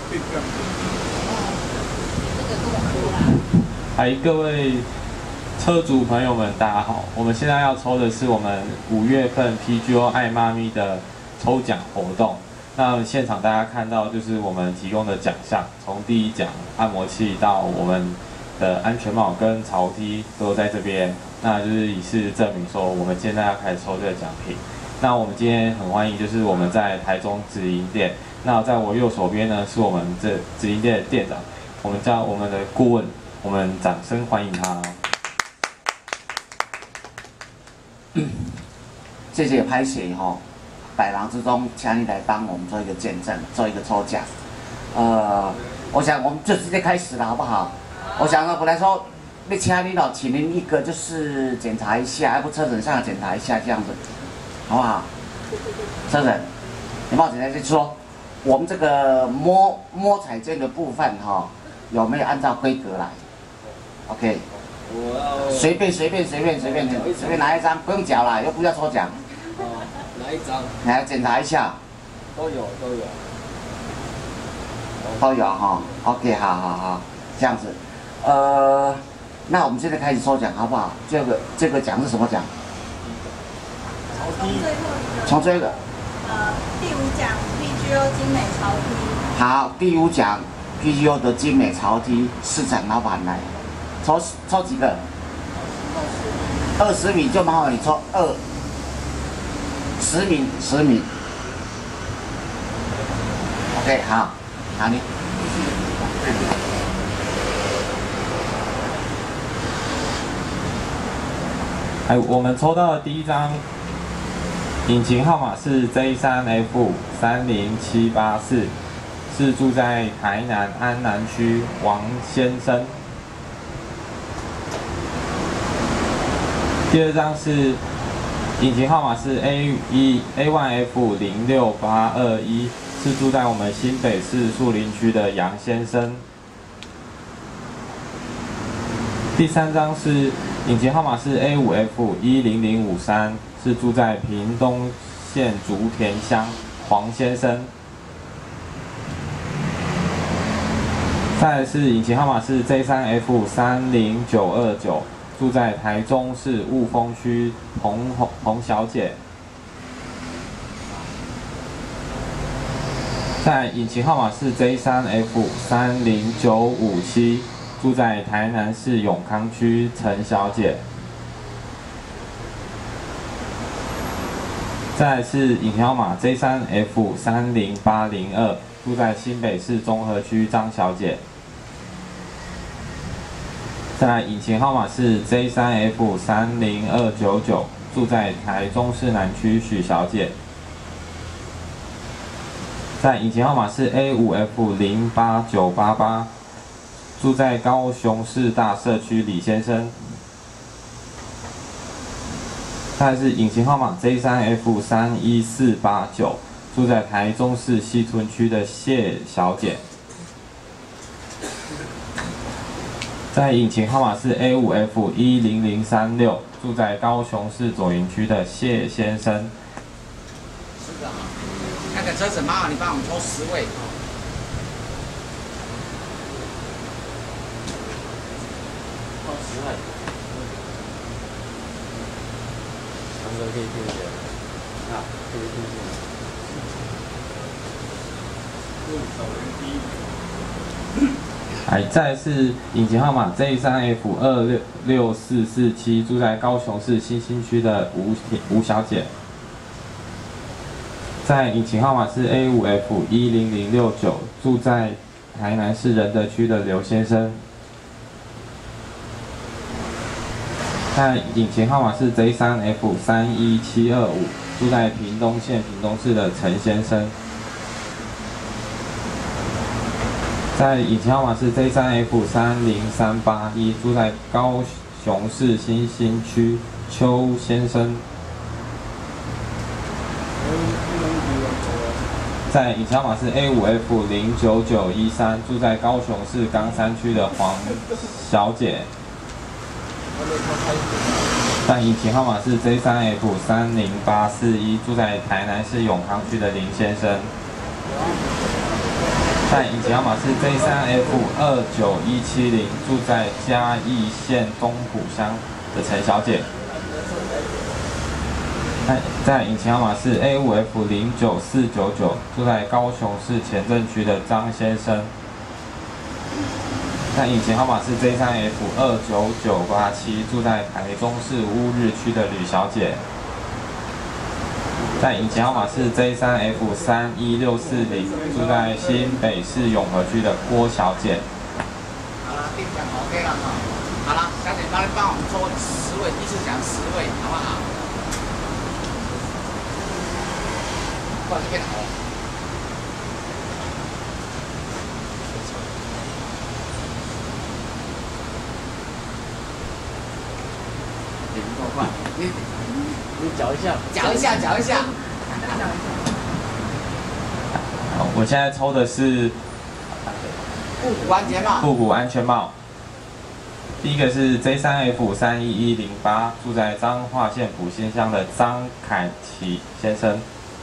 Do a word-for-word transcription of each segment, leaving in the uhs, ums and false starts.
嗨，各位车主朋友们，大家好！我们现在要抽的是我们五月份 P G O 爱妈咪的抽奖活动。那现场大家看到就是我们提供的奖项，从第一奖按摩器到我们的安全帽跟潮梯都在这边，那就是以示证明说我们现在要开始抽这个奖品。那我们今天很欢迎，就是我们在台中直营店。那在我右手边呢，是我们这直营店的店长，我们叫我们的顾问，我们掌声欢迎他。 谢谢拍协哈，百忙之中，请你来帮我们做一个见证，做一个抽奖。呃，我想我们就直接开始了，好不好？我想呢，本来说，那请你了，请您一个就是检查一下，要不车诊上检查一下这样子，好不好？车诊，你帮我检查一下说，我们这个摸摸彩券的部分哈、哦，有没有按照规格来 ？OK。随便随便随便随便随便拿一张，不用缴了，又不要抽奖。 哦，拿一张。 来检查一下。 都有都有。 都有哈 ，OK， 好好好，这样子。呃，那我们现在开始抽奖好不好？这个这个奖是什么奖？ 从最后一个。 从这个。 呃，第五奖 P G O 精美潮梯。 好，第五奖 P G O 的精美潮梯，市场老板来。抽抽几个？二十米就麻烦你抽二，十米十米。OK， 好，好你。 哎，我们抽到的第一张引擎号码是 J 三 F 三零七八四，是住在台南安南区王先生。第二张是引擎号码是 A 一 A 一 F 零六八二一，是住在我们新北市树林区的杨先生。第三张是引擎号码是 A 五 F 一零零五三，是住在屏东县竹田乡黄先生。再来是引擎号码是 J 三 F 三零九二九。住在台中市雾峰区洪洪洪小姐。在引擎号码是 J 三 F 三零九五七，住在台南市永康区陈小姐。再来是引擎号码 J 三 F 三零八零二，住在新北市中和区张小姐。再来，引擎号码是 J 三 F 三零二九九，住在台中市南区许小姐。再引擎号码是 A 五 F 零八九八八，住在高雄市大社区李先生。再来是引擎号码 J 三 F 三一四八九，住在台中市西屯区的谢小姐。在引擎号码是 A 五 F 一零零三六，住在高雄市左营区的谢先生。 是的，那个车子麻烦你帮我们抽十位。抽十位。 强哥可以听一下。啊，可以听一下。入手人第一。 哎，再来是引擎号码 J 三 F 二六六四四七，住在高雄市新兴区的吴吴小姐。在引擎号码是 A 五 F 一零零六九，住在台南市仁德区的刘先生。在引擎号码是 J 三 F 三一七二五，住在屏东县屏东市的陈先生。在引擎号码是 J 三 F 三零三八一，住在高雄市新兴区邱先生。在引擎号码是 A 五 F 零九九一三，住在高雄市冈山区的黄小姐。在引擎号码是 J 三 F 三零八四一，住在台南市永康区的林先生。 在引擎号码是 J 三 F 二九一七零，住在嘉义县东浦乡的陈小姐。在在引擎号码是 A 五 F 零九四九九，住在高雄市前镇区的张先生。在引擎号码是 J 三 F 二九九八七，住在台中市乌日区的吕小姐。在引擎号码是 J 三 F 三一六四零，住在新北市永和区的郭小姐。 好了，定奖 OK 了哈。好了，小姐帮你帮我们抽十位，一次奖十位，好不好？不好意思，好。你过快，你。 你搅一下， 搅一下，搅一下。 好，我现在抽的是复古安全帽。 复古安全帽。第一个是 J 三 F 三一一零八，住在彰化县埔心乡的张凯奇先生。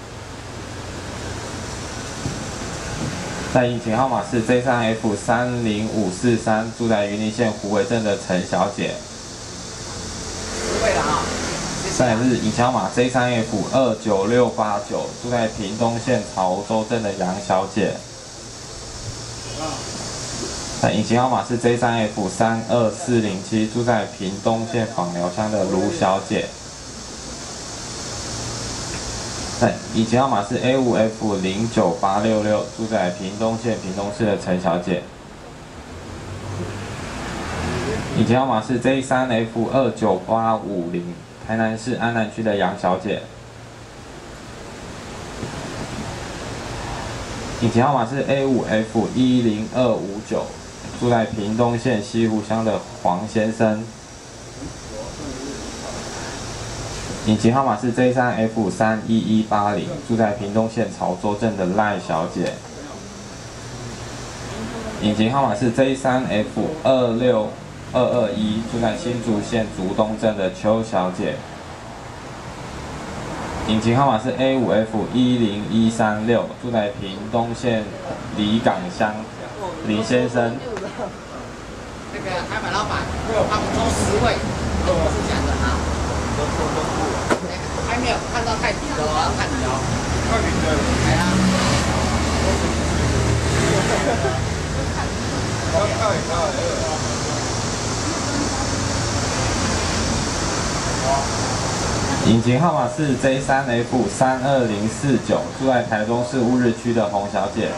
在引擎号码是 J 三 F 三零五四三，住在云林县虎尾镇的陈小姐。 十位了哈。 再来是引擎号码 J 三 F 二九六八九，住在屏东县潮州镇的杨小姐。在引擎号码是 J 三 F 三二四零七，住在屏东县枋寮乡的卢小姐。在引擎号码是 A 五 F 零九八六六，住在屏东县屏东市的陈小姐。引擎号码是 J 三 F 二九八五零。台南市安南区的杨小姐，引擎号码是 A 五 F 一零二五九，住在屏东县西湖乡的黄先生。引擎号码是 J 三 F 三一一八零，住在屏东县潮州镇的赖小姐。引擎号码是 J 三 F 二六。二二一，住在新竹县竹东镇的邱小姐。引擎号码是 A 五 F 一零一三六，住在屏东县里港乡林先生。 那个台北老板，他们抽十位，都是这样的啊。都抽都不，还没有看到太底的哦，要看你哦。太底的。来啊。要看一下。 引擎号码是 J 三 F 三二零四九，住在台中市乌日区的洪小姐。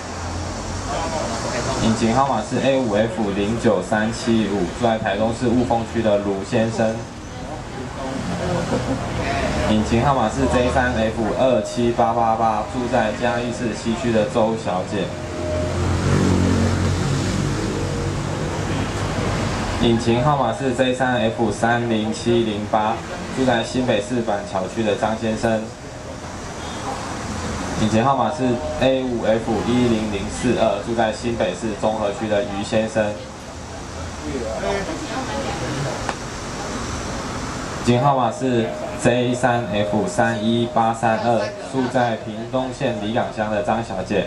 引擎号码是 A 五 F 零九三七五，住在台中市雾峰区的卢先生。引擎号码是 J 三 F 二七八八八，住在嘉义市西区的周小姐。引擎号码是 J 三 F 三零七零八，住在新北市板桥区的张先生。引擎号码是 A 五 F 一零零四二，住在新北市中和区的于先生。引擎号码是 J 三 F 三一八三二，住在屏东县里港乡的张小姐。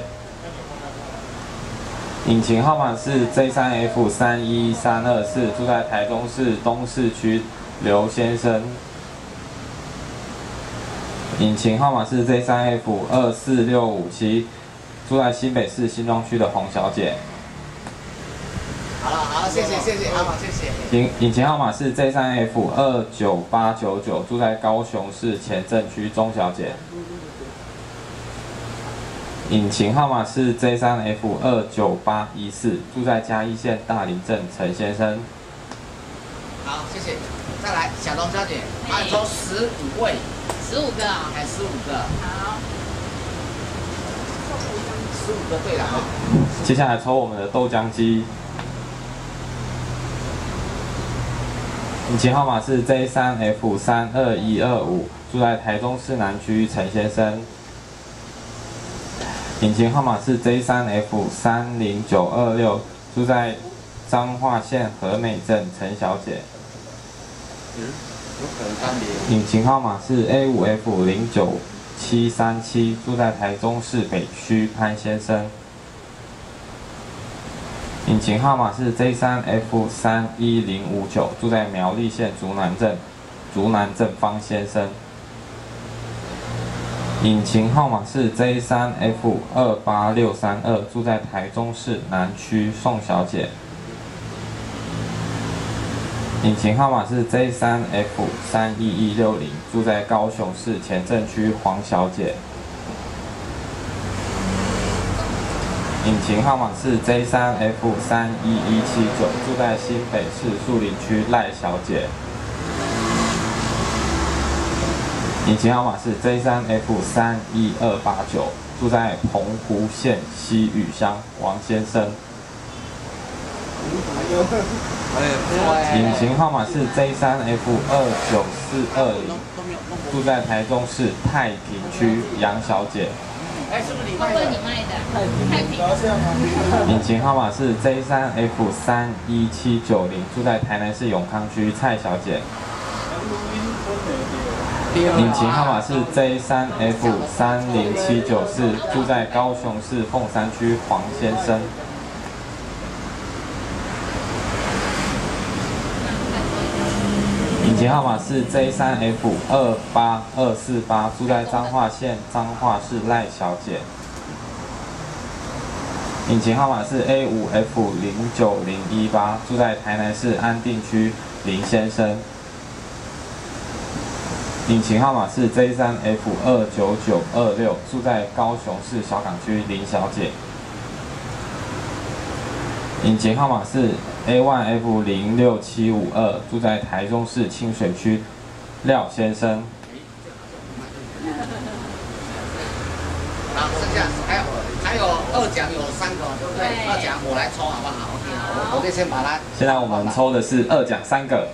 引擎号码是 J 三 F 三一三二四，住在台中市东市区刘先生。引擎号码是 J 三 F 二四六五七，住在新北市新庄区的洪小姐。 好了，好了，谢谢，谢谢，好，谢谢。 引引擎号码是 J 三 F 二九八九九，住在高雄市前镇区钟小姐。引擎号码是 J 三 F 二九八一四，住在嘉义县大林镇陈先生。 好，谢谢。再来，小龙小姐，帮你抽十五位。 十五个啊？ 还十五个。 好。 十五个对了啊。 接下来抽我们的豆浆机。引擎号码是 J 三 F 三二一二五，住在台中市南区陈先生。引擎号码是 J 三 F 三零九二六，住在彰化县和美镇陈小姐。引擎号码是 A 五 F 零九七三七，住在台中市北区潘先生。 引擎号码是 J 三 F 三一零五九，住在苗栗县竹南镇，竹南镇方先生。引擎号码是 J 三 F 二八六三二，住在台中市南区宋小姐。引擎号码是 J 三 F 三一一六零，住在高雄市前镇区黄小姐。引擎号码是 J 三 F 三一一七九，住在新北市树林区赖小姐。引擎号码是 J 三 F 三一二八九，住在澎湖县西屿乡王先生。引擎号码是 J 三 F 二九四二零，住在台中市太平区杨小姐。 哎，是不是你卖的？你卖的。太平。 引擎号码是 J 三 F 三一七九零，住在台南市永康区蔡小姐。引擎号码是 J 三 F 三零七九四，住在高雄市凤山区黄先生。引擎号码是 J 三 F 二八二四八，住在彰化县彰化市赖小姐。引擎号码是 A 五 F 零九零一八，住在台南市安定区林先生。引擎号码是 J 三 F 二九九二六，住在高雄市小港区林小姐。引擎号码是 A 一 F 零六七五二，住在台中市清水区廖先生。 好，剩下还有还有二奖有三个，对不对？对二奖我来抽好不好 ？OK， 我我就先把它。 现在我们抽的是二奖三个。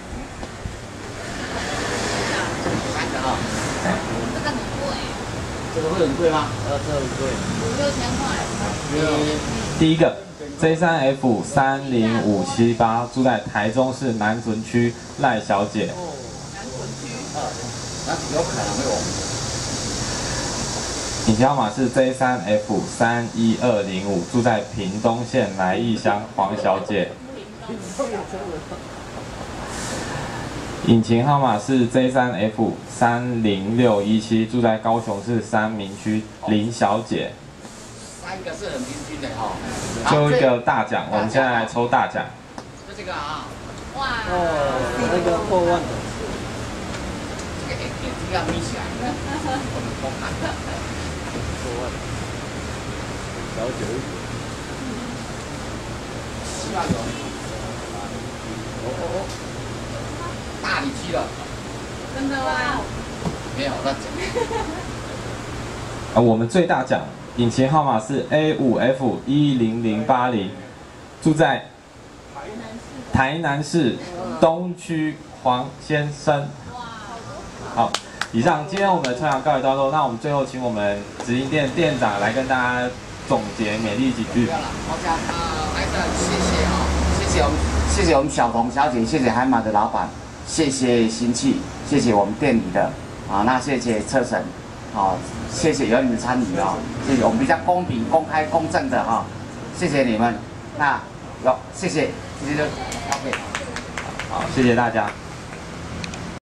三个啊。 这个很贵。 这个会很贵吗？ 呃，这很贵， 五六千块。 第一个 J 三 F 三零五七八，住在台中市南屯区赖小姐。 南屯区。 呃，那有可能会有。 引擎号码是 J 三 F 三一二零五，住在屏东县来义乡黄小姐。引擎号码是 J 三 F 三零六一七，住在高雄市三民区林小姐。 三个是很平均的哦。 最后一个大奖，我们现在来抽大奖。 就这个啊。 哇。 哦，那个破万的， 这个眼眼睛要眯起来，我们多看。 破万，小九一点， 希望有。哦哦哦。大礼区了。 真的吗？ 没有乱讲。 啊，我们最大奖引擎号码是 A 五 F 一零零八零，住在台南市东区黄先生。好，以上今天我们的抽奖告一段落，那我们最后请我们直营店店长来跟大家总结勉励几句。 不要了，好像呃，还是很谢谢啊、哦，谢谢我们，谢谢我们小童小姐，谢谢海马的老板。谢谢新气，谢谢我们店里的啊，那谢谢车神，好、啊，谢谢有你们参与啊，谢谢我们比较公平、公开、公正的哈、啊，谢谢你们，那有谢谢，谢谢就 OK， 好，谢谢大家。